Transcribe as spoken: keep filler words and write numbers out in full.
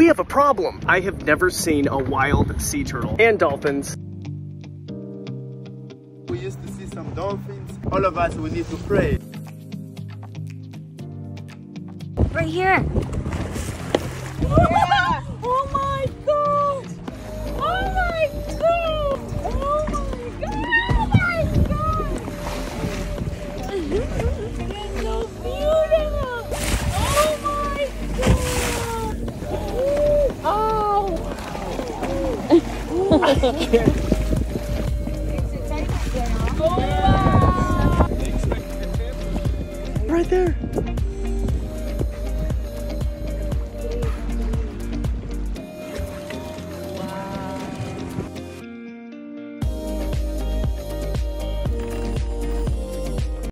we have a problem. I have never seen a wild sea turtle and dolphins. We used to see some dolphins. All of us, we need to pray. Right here. Yeah. Oh my god! Oh my god! Oh my god! Oh my god! It's so beautiful! Oh my god! Oh! I can't. Oh wow! Right there.